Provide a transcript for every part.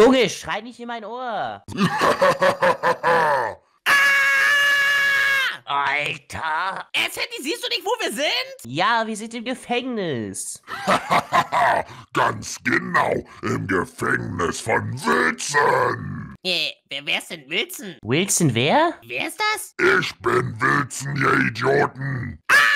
Junge, schrei nicht in mein Ohr. Alter. Sandy, siehst du nicht, wo wir sind? Ja, wir sind im Gefängnis. Ganz genau, im Gefängnis von Wilson. Wer ist denn Wilson? Wilson wer? Wer ist das? Ich bin Wilson, ihr Idioten.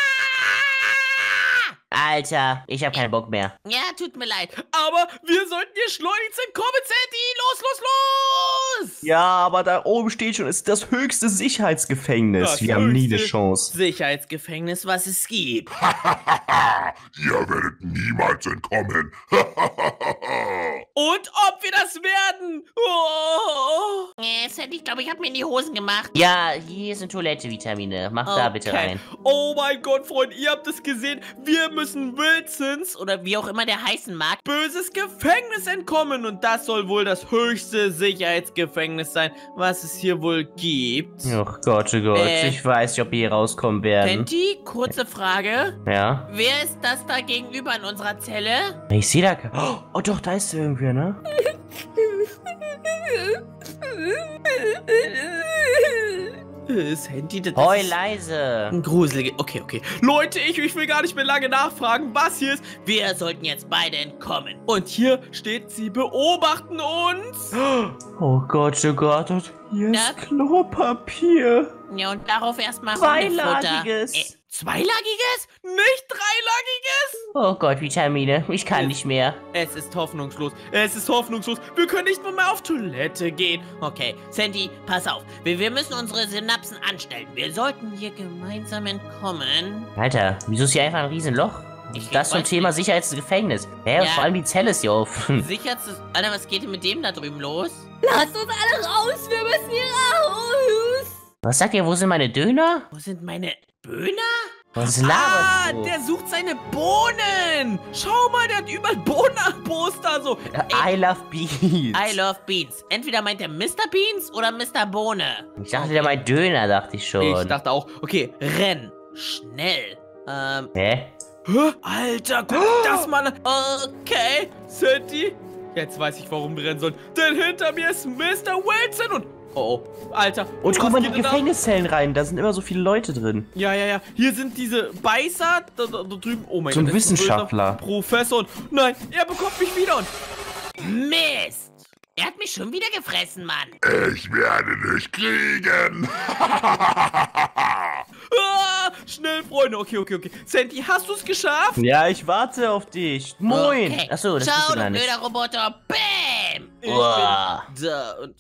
Alter, ich hab keinen Bock mehr. Ja, tut mir leid. Aber wir sollten hier schleunigst entkommen, Sandy. Los, los, los! Ja, aber da oben steht schon, es ist das höchste Sicherheitsgefängnis. Wir haben nie eine Chance. Sicherheitsgefängnis, was es gibt. Ihr werdet niemals entkommen. Und ob wir das werden? Oh. Sandy, ich glaube, ich habe mir in die Hosen gemacht. Ja, hier sind Toilette-Vitamine. Mach da bitte rein. Oh mein Gott, Freunde, ihr habt es gesehen. Wir müssen Wilsons, oder wie auch immer der heißen mag, böses Gefängnis entkommen. Und das soll wohl das höchste Sicherheitsgefängnis sein, was es hier wohl gibt. Oh Gott, oh Gott. Ich weiß nicht, ob wir hier rauskommen werden. Sandy, kurze Frage. Ja? Wer ist das da gegenüber in unserer Zelle? Ich sehe da keinen. Oh doch, da ist irgendwer, ne? Sandy, das Heul ist leise. ein gruselig. Okay. Leute, ich will gar nicht mehr lange nachfragen, was hier ist. Wir sollten jetzt beide entkommen. Und hier steht, sie beobachten uns. Oh Gott, und hier Ja. ist Klopapier. Ja, und darauf erstmal Zweilagiges. Zweilagiges? Nicht dreilagiges? Oh Gott, Vitamine. Ich kann nicht mehr. Es ist hoffnungslos. Wir können nicht mehr auf Toilette gehen. Okay, Sandy, pass auf. Wir müssen unsere Synapsen anstellen. Wir sollten hier gemeinsam entkommen. Alter, wieso ist hier einfach ein Riesenloch? Das zum weiß Thema Sicherheitsgefängnis. Ja, Ja. vor allem die Zelle ist hier offen. Sicherste... Alter, was geht denn mit dem da drüben los? Lasst uns alle raus, wir müssen hier raus. Was sagt ihr, wo sind meine Döner? Wo sind meine Böhner? Was laberst du? Der sucht seine Bohnen. Schau mal, der hat überall Bohnen-Poster so. I love beans. I love Beans. Entweder meint er Mr. Beans oder Mr. Bohne. Ich dachte, der meint Döner, dachte ich schon. Ich dachte auch, okay, renn. Schnell. Hä? Hä? Alter, guck das mal an. Okay, Sandy. Jetzt weiß ich, warum wir rennen sollen. Denn hinter mir ist Mr. Wilson und... Oh, Alter. Und guck was mal in die geht denn da? Gefängniszellen rein, da sind immer so viele Leute drin. Ja. Hier sind diese Beißer da drüben. Oh mein So ein Gott. das ist Wissenschaftler. böser Professor. Und nein, er bekommt mich wieder und... Mist. Er hat mich schon wieder gefressen, Mann. Ich werde dich kriegen. Schnell, Freunde. Okay. Sandy, hast du es geschafft? Ja, ich warte auf dich. Moin. Okay. Achso, das Ciao, bist du du gar nicht. blöder Roboter. Bam. Ich Uah. bin da und...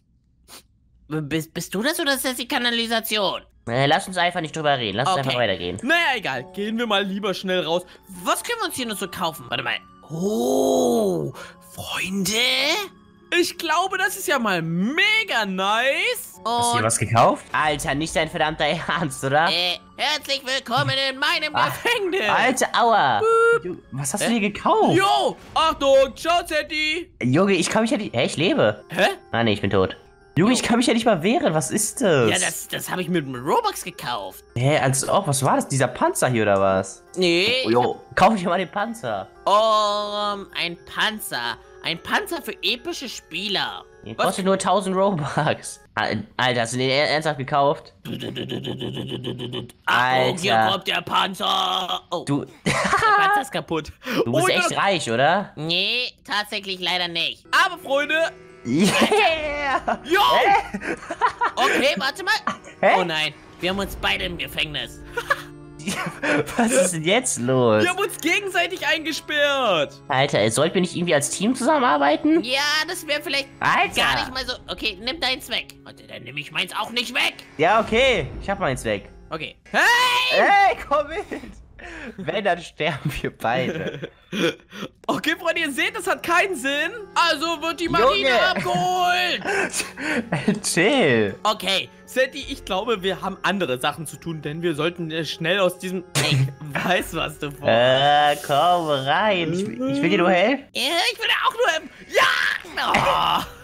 Bist du das oder ist das die Kanalisation? Lass uns einfach nicht drüber reden. Lass uns einfach weitergehen. Naja, egal. Gehen wir mal lieber schnell raus. Was können wir uns hier noch so kaufen? Warte mal. Oh, Freunde? Ich glaube, das ist ja mal mega nice. Hast du dir Und, was gekauft? Alter, nicht dein verdammter Ernst, oder? herzlich willkommen in meinem Gefängnis. Alter, aua. Was hast du dir gekauft? Jo, Achtung, ciao, Sandy. Junge, ich kann mich ja nicht... Hä, ich lebe. Hä? Ah, nee, ich bin tot. Junge, ich kann mich ja nicht mal wehren. Was ist das? Ja, das habe ich mit Robux gekauft. Hä, als ob. Was war das? Dieser Panzer hier oder was? Nee. Jo, kauf ich mal den Panzer. Ein Panzer. Ein Panzer für epische Spieler. Der kostet nur 1000 Robux. Alter, hast du den ernsthaft gekauft? Achtung, hier Alter. kommt der Panzer. Oh, Du, der Panzer ist kaputt. du bist echt reich, oder? Nee, tatsächlich leider nicht. Aber Freunde, Yeah! yo! Okay, warte mal. Hä? Oh nein, wir haben uns beide im Gefängnis. Was ist denn jetzt los? Wir haben uns gegenseitig eingesperrt. Alter, sollten wir nicht irgendwie als Team zusammenarbeiten? Ja, das wäre vielleicht Alter! gar nicht mal so... Okay, nimm deins weg. Warte, dann nehme ich meins auch nicht weg. Ja, okay. Ich hab meins weg. Okay. Hey! Hey, komm mit! Wenn, dann sterben wir beide. Okay, Freunde, ihr seht, das hat keinen Sinn. Also wird die Marine Junge. abgeholt. Chill. Okay, Sandy, ich glaube, wir haben andere Sachen zu tun, denn wir sollten schnell aus diesem... Ich weiß, was du vorhast. Komm rein. Ich will dir nur helfen. Ja, ich will ja auch nur... Ja!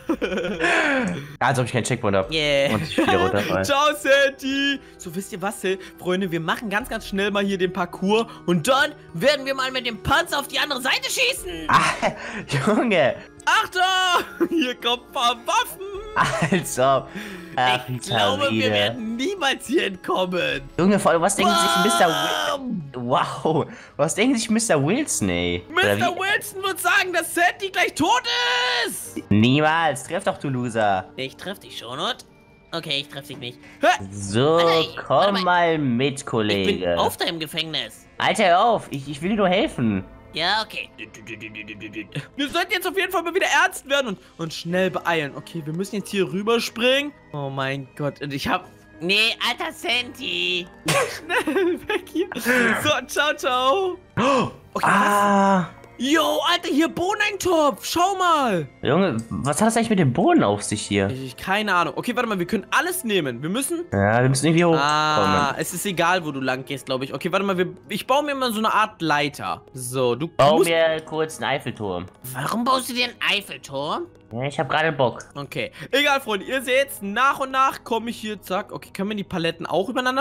Als ob ich keinen Checkpoint habe. Yeah. Und ich wieder runterfallen. Ciao, Sandy. So, wisst ihr was, Freunde? Wir machen ganz, ganz schnell mal hier den Parcours. Und dann werden wir mal mit dem Panzer auf die andere Seite schießen. Ah, Junge. Achtung! Hier kommen ein paar Waffen. Also. Ach, Ich glaube, wir werden niemals hier entkommen. Junge, vor allem, was denken sich Mr. Wilson? Wow. Was denken sich Mr. Wilson, ey? Oder Mr. wie? Wilson wird sagen, dass Sandy gleich tot ist. Niemals. Treff doch, du Loser. Ich treff dich schon, und? Okay, ich treff dich nicht. So, Hey, warte komm mal. mal mit, Ich Kollege. bin auf deinem Gefängnis. Alter, hör auf. Ich will dir nur helfen. Ja, okay. Wir sollten jetzt auf jeden Fall mal wieder ernst werden und schnell beeilen. Okay, wir müssen jetzt hier rüberspringen. Oh mein Gott. Und ich hab... Nee, alter Sandy. Schnell weg hier. So, ciao, ciao. Okay, Ah. Yo, Alter, hier Bohneneintopf. Schau mal. Junge, was hat das eigentlich mit dem Boden auf sich hier? Keine Ahnung. Okay, warte mal, wir können alles nehmen. Wir müssen... Ja, wir müssen irgendwie hochkommen. Ah, es ist egal, wo du lang gehst, glaube ich. Okay, warte mal, ich baue mir mal so eine Art Leiter. So, du Bau musst... mir kurz einen Eiffelturm. Warum baust du dir einen Eiffelturm? Ja, ich habe gerade Bock. Okay, egal, Freunde. Ihr seht, nach und nach komme ich hier, zack. Okay, können wir die Paletten auch übereinander...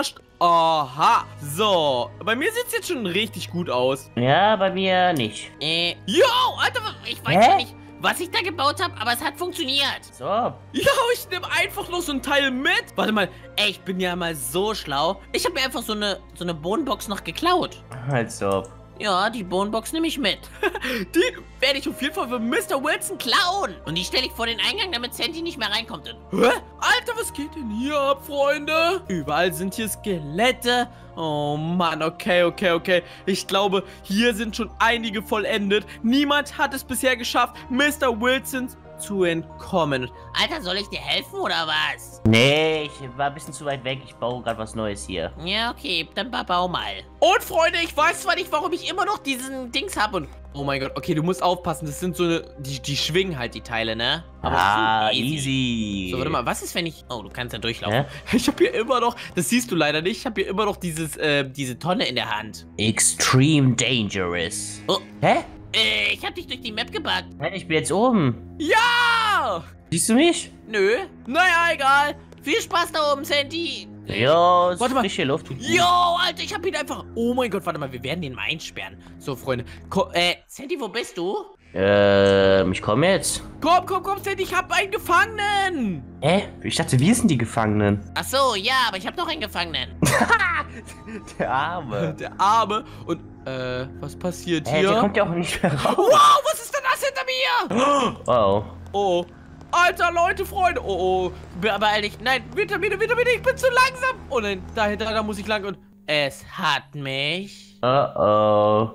Aha. So, bei mir sieht es jetzt schon richtig gut aus. Ja, bei mir nicht. Yo, Alter, ich weiß Hä? ja nicht, was ich da gebaut habe, aber es hat funktioniert. So. ja, ich nehme einfach noch so ein Teil mit. Warte mal, Ey, ich bin ja mal so schlau. Ich habe mir einfach so eine Bohnenbox noch geklaut. Also. Ja, die Bohnenbox nehme ich mit. die werde ich auf jeden Fall für Mr. Wilson klauen. Und die stelle ich vor den Eingang, damit Sandy nicht mehr reinkommt. Hä? Alter, was geht denn hier ab, Freunde? Überall sind hier Skelette. Oh Mann, okay. Ich glaube, hier sind schon einige vollendet. Niemand hat es bisher geschafft, Mr. Wilson zu entkommen. Alter, soll ich dir helfen oder was? Nee, ich war ein bisschen zu weit weg. Ich baue gerade was Neues hier. Ja, okay, dann bau mal. Und Freunde, ich weiß zwar nicht, warum ich immer noch diesen Dings habe und... Oh mein Gott, okay, du musst aufpassen. Das sind so eine... Die schwingen halt, die Teile, ne? Ah, die sind easy. So, warte mal, was ist, wenn ich... Oh, du kannst ja durchlaufen. Hä? Ich habe hier immer noch... Das siehst du leider nicht. Ich habe hier immer noch diese Tonne in der Hand. Extreme dangerous. Oh. Hä? Ich hab dich durch die Map gebackt. Nein, ich bin jetzt oben. Ja! Siehst du mich? Nö. Naja, egal. Viel Spaß da oben, Sandy. Ja, Warte mal. frische Luft. Yo, Alter, ich hab ihn einfach... Oh mein Gott, warte mal, wir werden den mal einsperren. So, Freunde. Sandy, wo bist du? Ich komme jetzt. Komm, Sandy, ich hab einen Gefangenen. Hä? Ich dachte, wir sind die Gefangenen. Ach so, ja, aber ich hab noch einen Gefangenen. Der Arme. Der Arme. Und, was passiert Hä, hier? der kommt ja auch nicht mehr raus. Wow, was ist denn das hinter mir? Wow. Oh. Alter, Leute, Freunde. Oh. Aber ehrlich, nein, Vitamine, ich bin zu langsam. Oh nein, da muss ich lang und... es hat mich. Oh.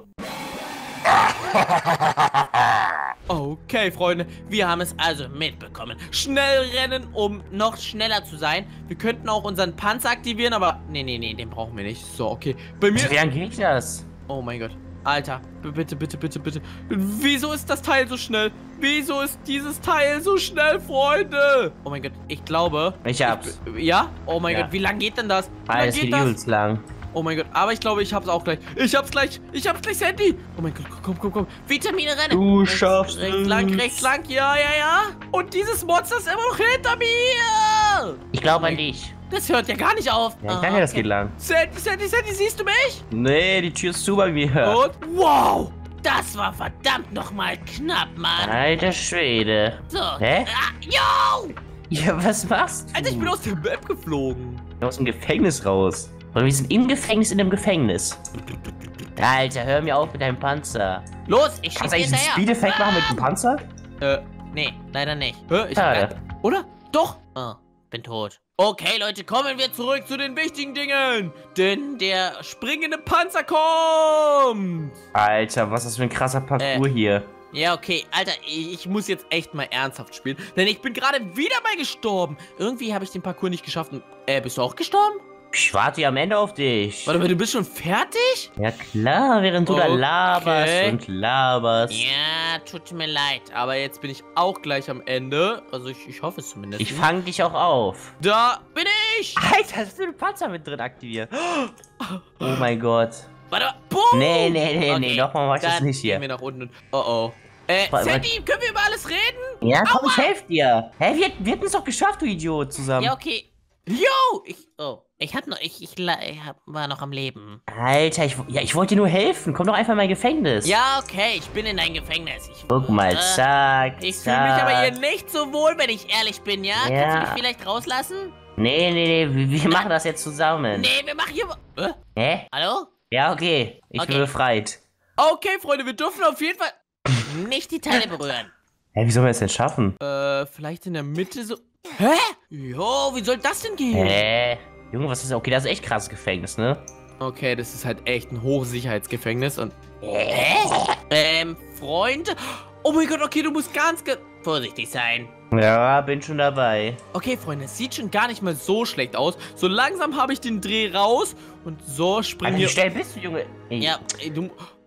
Okay, Freunde, wir haben es also mitbekommen. Schnell rennen, um noch schneller zu sein. Wir könnten auch unseren Panzer aktivieren, aber... Nee, den brauchen wir nicht. So, okay. Bei mir... Wie lange geht das? Oh mein Gott. Alter, bitte. Wieso ist das Teil so schnell? Wieso ist dieses Teil so schnell, Freunde? Oh mein Gott, ich glaube... Ich hab's. Ja? Oh mein Ja. Gott, wie lang geht denn das? Wie lang Alles geht übelst lang. Oh mein Gott, aber ich glaube, ich hab's auch gleich. Ich hab's gleich, Sandy. Oh mein Gott, komm. Vitamine rennen. Du schaffst Rechts lang, ja. Und dieses Monster ist immer noch hinter mir. Ich glaube an dich. Das hört ja gar nicht auf. Ja, ich kann ja, das geht lang. Sandy, siehst du mich? Nee, die Tür ist zu bei mir. Und, wow. Das war verdammt nochmal knapp, Mann. Alter Schwede. So. Hä? Yo! Ja, was machst du? Alter, ich bin aus der Map geflogen. Aus dem Gefängnis raus. Und wir sind im Gefängnis in dem Gefängnis. Alter, hör mir auf mit deinem Panzer. Los, ich schieß Kannst du dir eigentlich einen hinterher. Speed-Effekt machen mit dem Panzer? Nee, leider nicht. Ich hab Schade. oder? Doch. Oh, bin tot. Okay, Leute, kommen wir zurück zu den wichtigen Dingen. Denn der springende Panzer kommt. Alter, was ist das für ein krasser Parcours hier? Ja, okay, Alter, ich muss jetzt echt mal ernsthaft spielen. Denn ich bin gerade wieder mal gestorben. Irgendwie habe ich den Parcours nicht geschafft. Und, bist du auch gestorben? Ich warte hier am Ende auf dich. Warte mal, du bist schon fertig? Ja klar, während du da Okay. laberst. Ja, tut mir leid. Aber jetzt bin ich auch gleich am Ende. Also ich hoffe es zumindest. Ich fange dich auch auf. Da bin ich. Alter, hast du den Panzer mit drin aktiviert? Oh mein Gott. Warte mal. Boom. Nee, Okay, nochmal mach ich das nicht hier. Gehen wir nach unten. Oh. Sandy, können wir über alles reden? Ja, komm, ich helfe dir. Hä, wir hatten es doch geschafft, du Idiot, zusammen. Ja, okay. Yo! Ich war noch am Leben. Alter, ich wollte dir nur helfen. Komm doch einfach in mein Gefängnis. Ja, okay, ich bin in dein Gefängnis. Guck mal, zack, Ich fühle mich aber hier nicht so wohl, wenn ich ehrlich bin, ja? Ja. Kannst du mich vielleicht rauslassen? Nee, wir machen das jetzt zusammen. Nee, wir machen hier... Hä? Hallo? Ja, okay. Ich bin Okay. befreit. Okay, Freunde, wir dürfen auf jeden Fall... Nicht die Teile berühren. Hä, wie sollen wir das denn schaffen? Vielleicht in der Mitte so... Hä? Jo, wie soll das denn gehen? Hä? Junge, was ist das? Okay, das ist echt krasses Gefängnis, ne? Okay, das ist halt echt ein Hochsicherheitsgefängnis und... Freund? Oh mein Gott, okay, du musst ganz Vorsichtig sein. Ja, bin schon dabei. Okay, Freunde, es sieht schon gar nicht mal so schlecht aus. So langsam habe ich den Dreh raus und so springen Alter, wie wir... schnell bist du, Junge? Ey, Ja, Ey, du...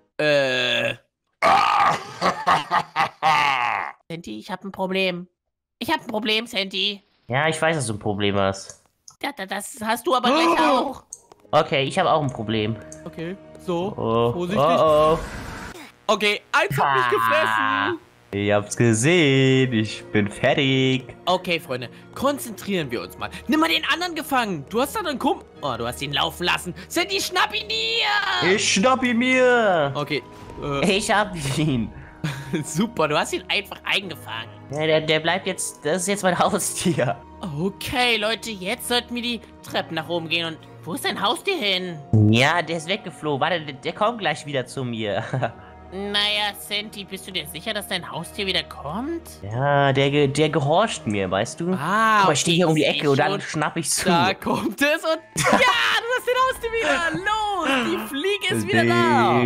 Sandy, ich habe ein Problem. Ich habe ein Problem, Sandy. Ja, ich weiß, dass du ein Problem hast. Das hast du aber gleich auch. Okay, ich habe auch ein Problem. Okay, so, Oh, vorsichtig. oh. Okay, eins hat mich gefressen. Ich hab's gesehen. Ich bin fertig. Okay, Freunde, konzentrieren wir uns mal. Nimm mal den anderen gefangen. Du hast da einen Kumpel... Oh, du hast ihn laufen lassen. Sandy, schnapp ihn dir. Ich schnapp ihn mir. Okay, Ich hab ihn. super. Du hast ihn einfach eingefangen. Ja, der bleibt jetzt. Das ist jetzt mein Haustier. Okay, Leute, jetzt sollten wir die Treppen nach oben gehen. Und wo ist dein Haustier hin? Ja, der ist weggeflogen. Warte, der kommt gleich wieder zu mir. Naja, Sandy, bist du dir sicher, dass dein Haustier wieder kommt? Ja, der gehorcht mir, weißt du? Ah, Guck mal, ich stehe hier um die ich Ecke und dann schon. schnapp ich zu. da kommt es und... Ja, du hast den Haustier wieder. Los, die Fliege ist wieder da.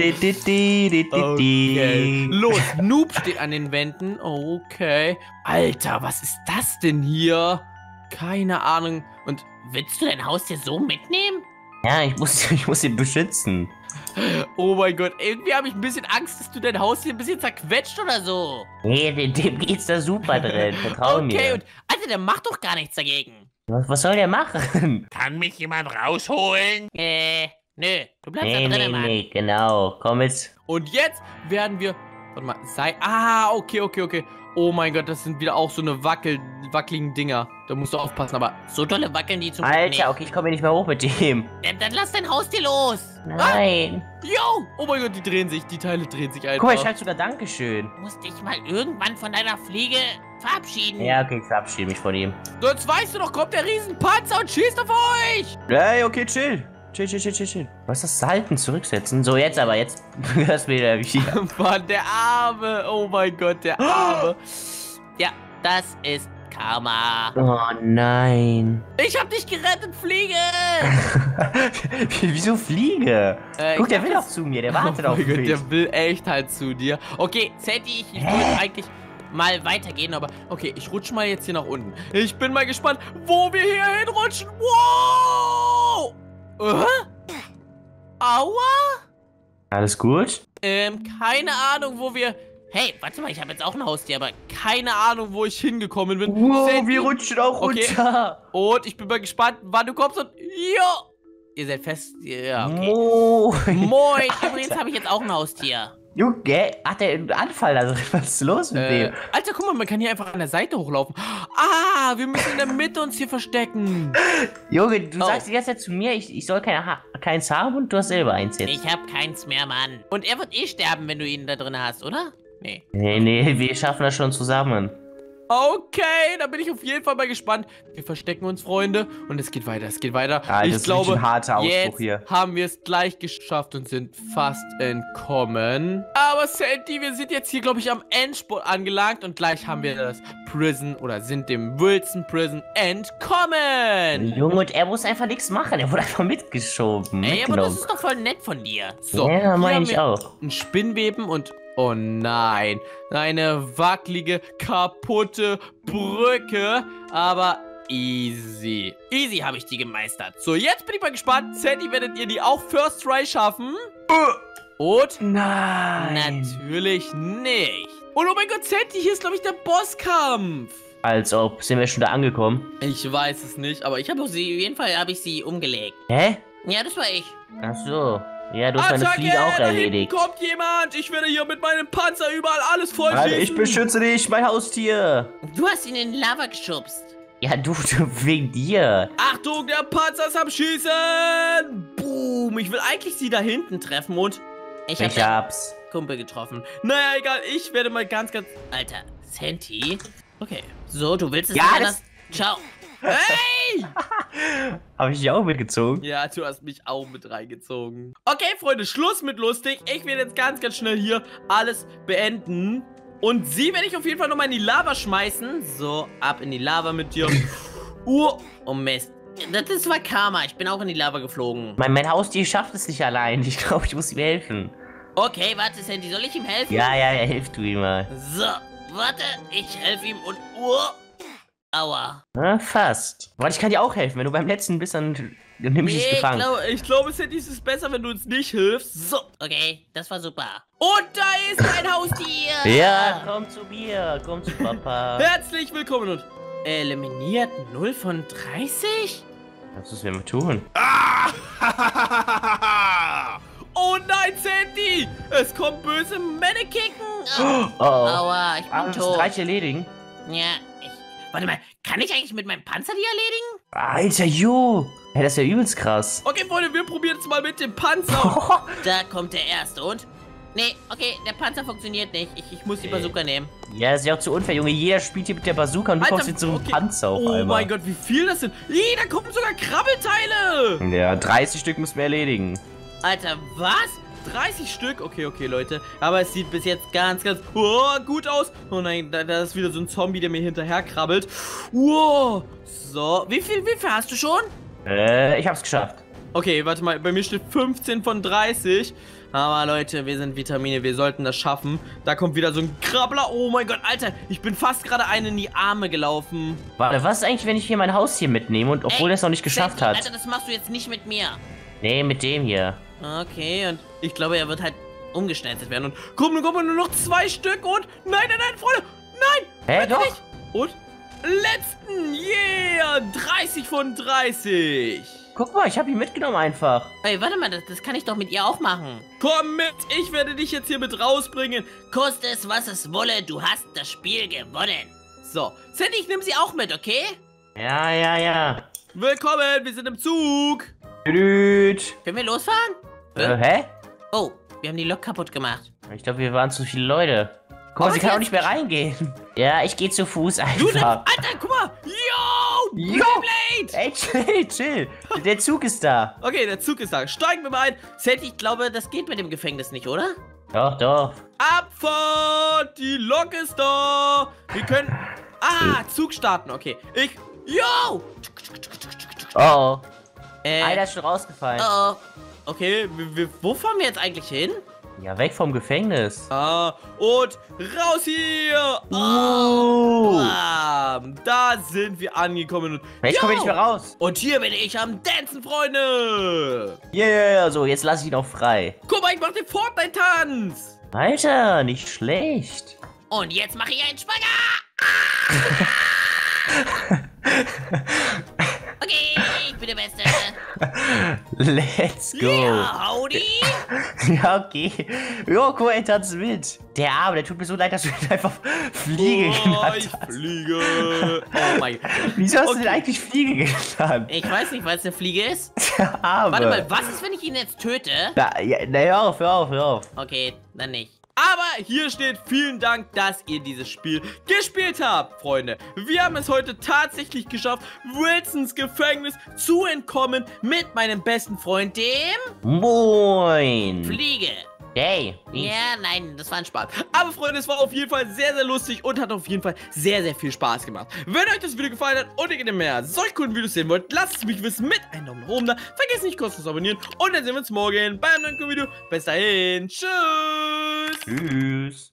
Okay. Los, Noob steht an den Wänden. Okay. Alter, was ist das denn hier? Keine Ahnung. Und Willst du dein Haustier so mitnehmen? Ja, ich muss ihn beschützen. oh mein Gott, irgendwie habe ich ein bisschen Angst, dass du dein Haustier ein bisschen zerquetscht oder so. Nee, dem geht's da super drin. Vertrau mir. Okay, und Alter, der macht doch gar nichts dagegen. Was soll der machen? Kann mich jemand rausholen? Nö, du bleibst Nee, da drinnen, Mann. nee, genau. Komm jetzt. Und jetzt werden wir... Warte mal, okay. Oh mein Gott, das sind wieder auch so eine wackeligen Dinger. Da musst du aufpassen, aber... So dolle wackeln die zum Glück Alter, nicht. okay, ich komme hier nicht mehr hoch mit dem. Dann lass dein Haustier los. Nein. Yo! Oh mein Gott, die Teile drehen sich einfach. Guck mal, ich halt sogar Dankeschön. Du musst dich mal irgendwann von deiner Fliege verabschieden. Ja, okay, ich verabschiede mich von ihm. So, jetzt weißt du doch, kommt der Riesenpanzer und schießt auf euch! Hey, okay, chill. Chill. Was ist das Salten zurücksetzen? So, jetzt hörst du wieder wieder. Mann, der Arme! Oh mein Gott, der Arme! Ja, das ist Karma. Oh nein. Ich hab dich gerettet, Fliege! Wieso Fliege? Guck, ich der hab will das- auch zu mir, der wartet oh auf mein Gott, mich. der will echt halt zu dir. Okay, Sandy, ich würde eigentlich mal weitergehen, aber okay, ich rutsche mal jetzt hier nach unten. Ich bin mal gespannt, wo wir hier hinrutschen. Wow! Aua? Alles gut? Keine Ahnung, wo wir... Hey, warte mal, ich habe jetzt auch ein Haustier, aber Keine Ahnung, wo ich hingekommen bin. Wow, Sandy, wir rutschen auch Okay. runter. und ich bin mal gespannt, wann du kommst und... Jo! Ihr seid fest... Ja, okay. Moin. Übrigens habe ich jetzt auch ein Haustier. Junge, hat der einen Anfall? Also, was ist los mit dem? Alter, guck mal, man kann hier einfach an der Seite hochlaufen. Ah, wir müssen in der Mitte uns hier verstecken. Junge, du Oh. sagst die ganze Zeit zu mir, ich soll keins haben und du hast selber eins jetzt. Ich habe keins mehr, Mann. Und er wird eh sterben, wenn du ihn da drin hast, oder? Nee. Nee, wir schaffen das schon zusammen. Okay, da bin ich auf jeden Fall mal gespannt. Wir verstecken uns, Freunde. Und es geht weiter, Ah, ich das ist glaube, wirklich ein harter Ausbruch jetzt hier. haben wir es gleich geschafft und sind fast entkommen. Aber Sandy, wir sind jetzt hier, glaube ich, am Endspurt angelangt. Und gleich haben wir das Prison oder sind dem Wilson Prison entkommen. Junge, und er muss einfach nichts machen. Er wurde einfach mitgeschoben. Ey, aber das mitgenommen. ist doch voll nett von dir. So, Ja, hier meine haben ich wir auch. ein Spinnweben und... Oh nein, eine wackelige, kaputte Brücke, aber easy. Easy habe ich die gemeistert. So, jetzt bin ich mal gespannt. Sandy, werdet ihr die auch First Try schaffen? Und? Nein. Natürlich nicht. Und oh mein Gott, Sandy, hier ist, glaube ich, der Bosskampf. Als ob. Sind wir schon da angekommen? Ich weiß es nicht, aber ich habe Auf jeden Fall habe ich sie umgelegt. Hä? Ja, das war ich. Ach so. Ja, du hast meine Attacke, Fliege auch da hinten erledigt. kommt jemand. Ich werde hier mit meinem Panzer überall alles voll Alter, schießen. ich beschütze dich, mein Haustier. Du hast ihn in den Lava geschubst. Ja, du wegen dir. Achtung, der Panzer ist am Schießen. Boom, ich will eigentlich sie da hinten treffen und Ich hab Ich den hab's. Kumpel getroffen. Naja, egal, ich werde mal ganz... Alter, Santi. Okay, so, du willst es Ja, nicht das- anders? Ciao. Hey! Hab ich dich auch mitgezogen? Ja, du hast mich auch mit reingezogen. Okay, Freunde, Schluss mit lustig. Ich werde jetzt ganz, ganz schnell hier alles beenden. Und sie werde ich auf jeden Fall nochmal in die Lava schmeißen. So, ab in die Lava mit dir. Oh Mist. Das war Karma. Ich bin auch in die Lava geflogen. Mein Haustier schafft es nicht allein. Ich glaube, ich muss ihm helfen. Okay, warte, Santi, soll ich ihm helfen? Ja, hilf du ihm mal. So, warte, ich helfe ihm und... Aua. Na, fast. Warte, ich kann dir auch helfen. Wenn du beim letzten bist, dann nimm ich dich gefangen. Ich glaube, Sandy, es ist besser, wenn du uns nicht hilfst. So. Okay, das war super. Und da ist ein Haustier. Ja, komm zu mir. Komm zu Papa. Herzlich willkommen und eliminiert 0 von 30? Was müssen wir mal tun? Oh nein, Sandy! Es kommen böse Mannekicken! Oh, oh. Aua, ich bin Ah, wir müssen tot. 3 erledigen. Ja, warte mal, kann ich eigentlich mit meinem Panzer die erledigen? Alter, jo. Hey, das ist ja übelst krass. Okay, Freunde, wir probieren es mal mit dem Panzer. Da kommt der erste und... Nee, okay, der Panzer funktioniert nicht. Ich muss die Bazooka nehmen. Ja, das ist ja auch zu unfair, Junge. Jeder spielt hier mit der Bazooka und du kommst jetzt zu einem okay. Panzer auf Oh einmal. mein Gott, wie viel das sind. Da kommen sogar Krabbelteile. Ja, 30 Stück müssen wir erledigen. Alter, was? 30 Stück? Okay, Leute. Aber es sieht bis jetzt ganz gut aus. Oh nein, da ist wieder so ein Zombie, der mir hinterher krabbelt. Wow. So, wie viel hast du schon? Ich hab's geschafft. Okay, warte mal, bei mir steht 15 von 30. Aber Leute, wir sind Vitamine, wir sollten das schaffen. Da kommt wieder so ein Krabbler. Oh mein Gott, Alter, ich bin fast gerade einen in die Arme gelaufen. Warte, was ist eigentlich, wenn ich hier mein Haustier mitnehme und obwohl er es noch nicht geschafft Santi, hat? Alter, das machst du jetzt nicht mit mir. Nee, mit dem hier. Okay, und Ich glaube, er wird halt umgeschnetzelt werden. Und kommen nur noch 2 Stück und... Nein, Freunde, nein! Hä, bitte doch? nicht. Und letzten, yeah, 30 von 30. Guck mal, ich hab ihn mitgenommen einfach. ey, warte mal, das kann ich doch mit ihr auch machen. Komm mit, ich werde dich jetzt hier mit rausbringen. Koste es, was es wolle, du hast das Spiel gewonnen. So, Sandy, ich nehme sie auch mit, okay? Ja. Willkommen, wir sind im Zug. Blüt. Können wir losfahren? Hä? Oh, wir haben die Lok kaputt gemacht. Ich glaube, wir waren zu viele Leute. Guck mal, sie kann auch nicht mehr reingehen. Ja, ich gehe zu Fuß Du, einfach. Alter, guck mal. Yo, Jo. Beyblade. Ey, chill. Der Zug ist da. Okay, der Zug ist da. Steigen wir mal ein. Sandy, ich glaube, das geht mit dem Gefängnis nicht, oder? Doch. Abfahrt, die Lok ist da. Wir können... Zug starten, okay. Yo. Oh. Einer ist schon rausgefallen. Oh, Okay, wo fahren wir jetzt eigentlich hin? Ja, weg vom Gefängnis. Und raus hier. Da sind wir angekommen. Ich komme Yo. nicht mehr raus. Und hier bin ich am Dancen, Freunde. Yeah, so, jetzt lasse ich ihn auch frei. Guck mal, ich mach den Fortnite-Tanz. Alter, nicht schlecht. und jetzt mache ich einen Spagat. Okay, ich bin der Beste. Let's go. Ja, howdy. Ja, okay. Jo, guck mal, er tanzt mit. Der Arme, der tut mir so leid, dass du ihn einfach Fliege Ich genannt hast. fliege. Oh mein Gott. Wieso hast du Okay. denn eigentlich Fliege genannt? Ich weiß nicht, weil es eine Fliege ist. Der Arme. Warte mal, was ist, wenn ich ihn jetzt töte? Na, hör auf. Okay, dann nicht. Aber hier steht, vielen Dank, dass ihr dieses Spiel gespielt habt, Freunde. Wir haben es heute tatsächlich geschafft, Wilsons Gefängnis zu entkommen mit meinem besten Freund, dem Moin. Fliege. Hey. Ja, nein, das war ein Spaß. Aber Freunde, es war auf jeden Fall sehr, sehr lustig und hat auf jeden Fall sehr, sehr viel Spaß gemacht. Wenn euch das Video gefallen hat und ihr gerne mehr solch coolen Videos sehen wollt, lasst es mich wissen mit einem Daumen nach oben da. Vergesst nicht, kostenlos zu abonnieren und dann sehen wir uns morgen beim neuen Video. Bis dahin, tschüss. Tschüss.